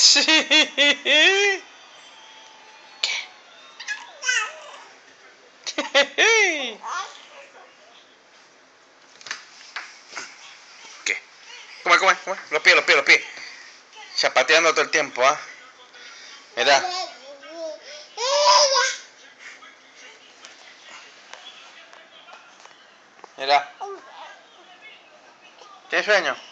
¿Qué? ¿Qué? Come. Los pies. Chapateando todo el tiempo, ¿ah? Mira. Mira. ¿Tienes sueño?